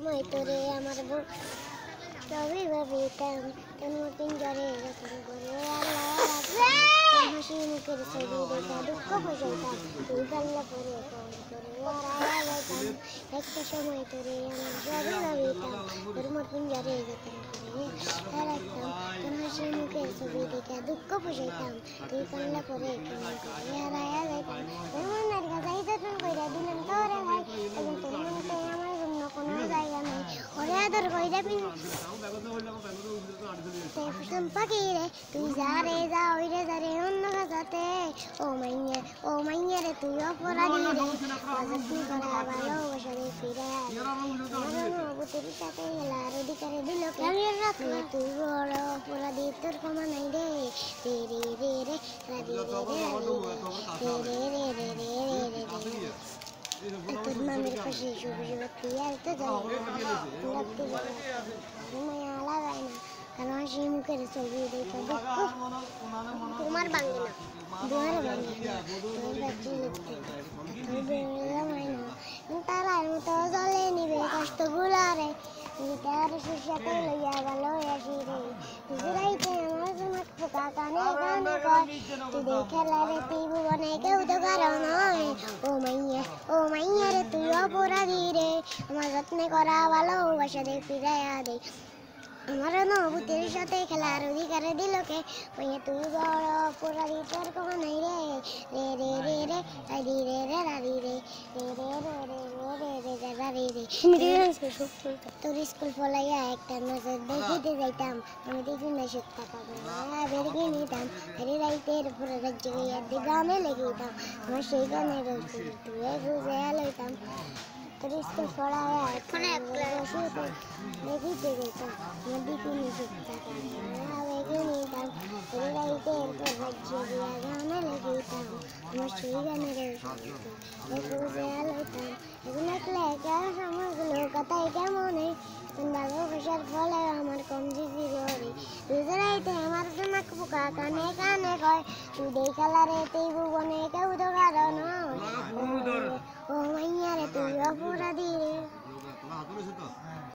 সময় তোরে আমার তবে ভাবিতাম তোর পিঞ্জরে যখন করে হাসি মুখের ছবি দেখা দুঃখ বুঝাইতাম তুই পাল্লা পরে কম করে যাইতাম একটা সময় তোরে আমার তবে ভাবিতাম তোর পিঞ্জরে যখন করে রাখতাম তোর হাসি মুখের ছবি দেখা দুঃখ বুঝাইতাম তুই পাল্লা পরে কম করে হারায়া যাইতাম তোর মনের গাছাই যত্ন করে দিলাম তোরে ভাই এখন তোর মনতে আমার জন্য কোনো জায়গা নাই ওরে আদর কইরা পাখি রে তুই যা রে যা ওই রে যা রে অন্য গাছাতে ও মাইয়া রে তুই অপরাধী রে যত্ন করা ভালোবাসা রে ফিরে বুতের সাথে গেলা আর অধিকারে দিল তুই বড় অপরাধী তোর ক্ষমা নাই রে রে রে রে রে রাধি রে রে রে রে রে রে রে রে তোর মামের পাশে সবুজ বাতি আর তো মায়া লাগায় না কারণ হাসি মুখের ছবি দেখা দুঃখ তোমার ভাঙে না দুয়ার ভাঙে না তোর বাচ্চি লিখতে তোর বেড়াই না তারার মতো জলে নিবে কষ্ট গুলারে গিটার সুসাতে লইয়া ভালো আসি রে গুজরাইতে আমার জমাট পোকা কানে কানে কয় তুই খেলা রে তুই ভুবনে কেউ তো কারো নয় ও মাইয়া রে তুই অপরাধী রে আমার যত্নে করা ভালোবাসা দে ফিরাইয়া দে আমার অনুভূতির সাথে খেলার অধিকারে দিল কে মাইয়া তুই বড় অপরাধী তোর কোনো নাই রে রে রে রে রে রাধি রে রে রাধি রে রে রে রে রে রে রে রে রাধি রে তোর স্কুল ফলাইয়া একটা নজর দেখিতে যাইতাম আমি দেখি না সত্যা পাবো বের কিনে নিতাম আরে রাইতের পুরো রাজ্য গিয়ে গানে লেগে দিতাম আমার সেই গানের তুই বুঝে লইতাম তোর স্কুল ফলাইয়া দেখিতে যাইতাম আমার দেখিনি সত্যা বেগে নিতাম আরে রাইতের পুরো রাজ্য গিয়ে গানে লেগে দিতাম আমার সেই গানের বুঝে লইতাম এগুলো লেখা সময়গুলো কথাই কেমনে ভালোবাসার ফলে আমার কম জিজি রে দুজরাইতে আমার জমাক পোকা কানে কানে কয় তুই দেখালা রে তুই ভুবনে কেউ তো কারণ ও মাইয়া রে তুই অপরাধী রে